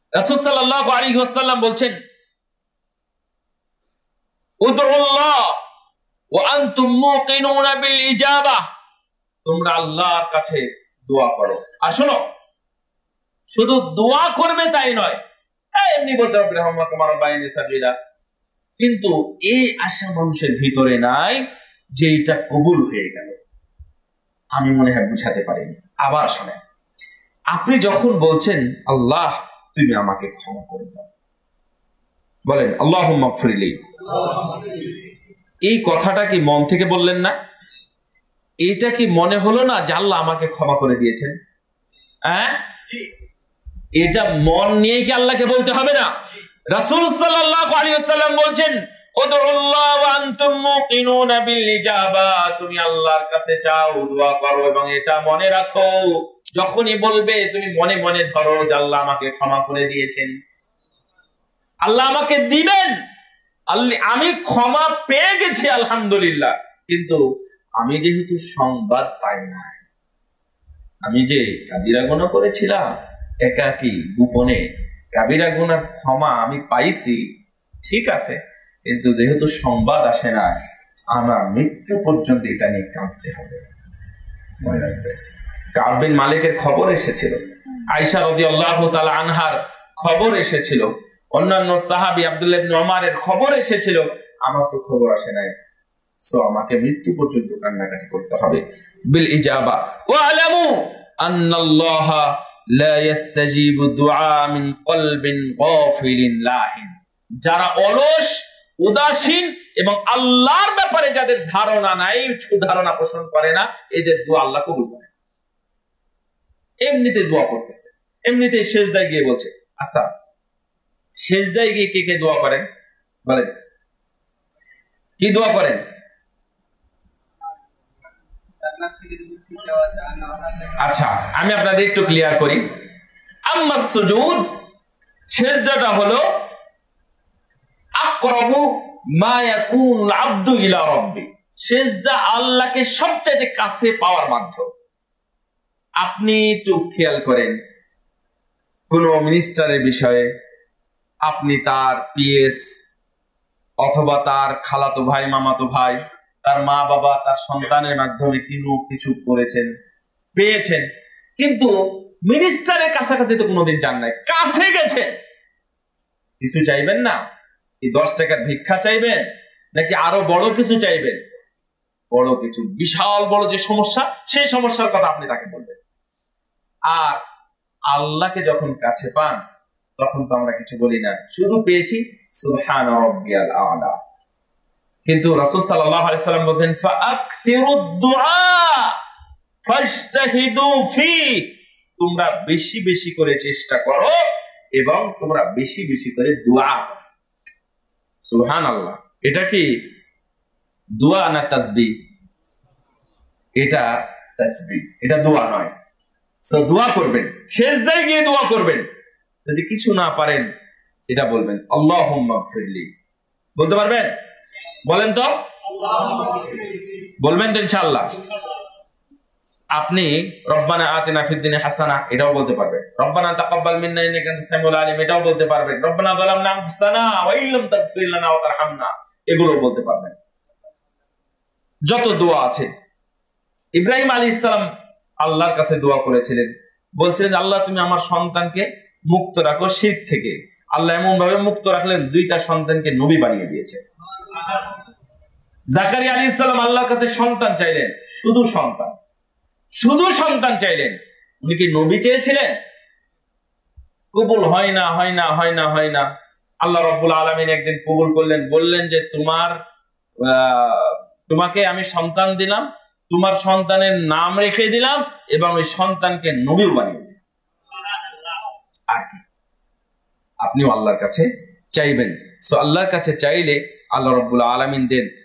রাসূল সাল্লাল্লাহু আলাইহি ওয়াসাল্লাম বলছেন, উদউল্লাহ ওয়া আনতুম মুকিনুনা বিল ইজাবাহ, তোমরা আল্লাহর কাছে দোয়া করো। আর শোনো, শুধু দোয়া করবে তাই নয়, এমনি বলতে হবে রহমাতুল্লাহ বাইনি সাবিলা, কিন্তু এই আশা মানুষের ভিতরে নাই যে এটা কবুল হয়ে গেল। আমি মনে হয় বুঝাতে পারিনি। আবার শোনেন, আপনি যখন বলছেন আল্লাহ তুমি আমাকে ক্ষমা করে দাও, বলেন আল্লাহুম্মা গফিরলি, এই কথাটা কি মন থেকে বললেন না? এটা কি মনে হলো না যে আল্লাহ আমাকে ক্ষমা করে দিয়েছেন? এটা মন নিয়ে কি আল্লাহকে বলতে হবে না? রাসূল সাল্লাল্লাহু আলাইহি ওয়াসাল্লাম বলছেন, উদউল্লাহ ওয়া আনতুম মুকিনুনা বিল ইজাবাহ, তুমি আল্লাহর কাছে চাও, দোয়া করো, এবং এটা মনে রাখো, যখনই বলবে তুমি মনে মনে ধরো যে আল্লাহ আমাকে ক্ষমা করে দিয়েছেন, আল্লাহ আমাকে দিবেন, আমি ক্ষমা পেয়ে গেছি আলহামদুলিল্লাহ। কিন্তু আমি যেহেতু সংবাদ পাই না, আমি যে কাবিরা গুনাহ করেছিলাম একাকী গোপনে, কাবিরা গুনার ক্ষমা আমি পাইছি, ঠিক আছে, কিন্তু যেহেতু সংবাদ আসে না, আমার মৃত্যু পর্যন্ত এটা নিয়ে কাঁদতে হবে। মনে রাখবে, কাব বিন মালিকের খবর এসেছিল, আয়েশা রাদিয়াল্লাহু তাআলা আনহার খবর এসেছিল, অন্যান্য সাহাবী আব্দুল্লাহ ইবনে ওমরের খবর এসেছিল, আমার তো খবর আসে নাই। সো আমাকে মৃত্যু পর্যন্ত কান্নাকাটি করতে হবে। বিল ইজাবা ওয়া আলামু আন্নাল্লাহা লা ইস্তাজিবু দুআ মিন কলবিন গাফিলিন লাহিন, যারা অলস, উদাসীন এবং আল্লাহর ব্যাপারে যাদের ধারণা নাই, ধারণা পোষণ করে না, এদের দোয়া আল্লাহ কবুল করে। এমনিতে দোয়া করতেছে, এমনিতে সেজদায় গিয়ে বলছে। আচ্ছা, সেজদায় গিয়ে কে কে দোয়া করেন বলেন? কি দোয়া করেন? আচ্ছা, আমি আপনাদের একটু ক্লিয়ার করি। আম্মাস সুজুদ, সেজদাটা হলো আকরাবু মা ইয়াকুনুল আবদু ইলা রাব্বি, সেজদা আল্লাহকে সবচেয়ে কাছে পাওয়ার মাধ্যম। আপনি একটু খেয়াল করেন, কোন মিনিস্টারের বিষয়ে আপনি তার পিএস অথবা তার খালাতো ভাই, মামাতো ভাই, তার মা বাবা, তার সন্তানের মাধ্যমে কিছু করেছেন, পেয়েছেন, কিন্তু মিনিস্টারের কাছাকাছি তো কোনোদিন যান নাই, কাছে গেছে, কিছু চাইবেন না? এই 10 টাকার ভিক্ষা চাইবেন নাকি আরো বড় কিছু চাইবেন? বড় কিছু, বিশাল বড় যে সমস্যা, সেই সমস্যার কথা আপনি তাকে বলবেন। আর আল্লাহকে যখন কাছে পান তখন তো আমরা কিছু বলি না, শুধু পেয়েছি সুবহানা রাব্বিয়াল আ'লা। কিন্তু রাসূল সাল্লাল্লাহু আলাইহি সাল্লাম বলেন, ফাআকসিরুদ দুআ ফাজতাহিদু ফি, তোমরা বেশি বেশি করে চেষ্টা করো এবং তোমরা বেশি বেশি করে দোয়া করো। সুবহানাল্লাহ। এটা কি দোয়া না তাসবিহ? এটা তাসবিহ, এটা দোয়া নয়। সো দোয়া করবেন, সেজদায় গিয়ে দোয়া করবেন। যদি কিছু না পারেন এটা বলবেন আল্লাহুম্মা গফিরলি, বলতে পারবেন? বলেন তো, বলবেন তো ইনশাআল্লাহ। আপনি রব্বানা আতিনা ফিদ দুনিয়া হাসানা, এটাও বলতে পারবেন। রব্বানা তাকাব্বাল মিন্না ইন্নাকা আনতাস সামিউল আলিম, এটাও বলতে পারবেন। রব্বানা যালামনা আনফুসানা ওয়া ইল্লাম তাগফির লানা ওয়া তারহামনা, এগুলো বলতে পারবেন। যত দোয়া আছে, ইব্রাহিম আলাইহিস সালাম আল্লাহর কাছে দোয়া করেছিলেন, বলছিলেন আল্লাহ তুমি আমার সন্তানকে মুক্ত রাখো শিরক থেকে। আল্লাহ এমন ভাবে মুক্ত রাখলেন, 2টা সন্তানকে নবী বানিয়ে দিয়েছে। জাকারিয়া আলাইহিস সালাম আল্লাহর কাছে সন্তান চাইলেন, শুধু সন্তান, শুধু সন্তান চাইলেন। উনি কি নবী চেয়েছিলেন? কবুল হয় না, হয় না, হয় না, হয় না। আল্লাহ রাব্বুল আলামিন একদিন কবুল করলেন, বললেন যে তোমাকে আমি সন্তান দিলাম, তোমার সন্তানের নাম রেখে দিলাম এবং ওই সন্তানকে নবীও বানিয়ে দিলাম। আর কি, আপনিও আল্লাহর কাছে চাইবেন। সো আল্লাহর কাছে চাইলে আল্লাহ রাব্বুল আলামিন দেন।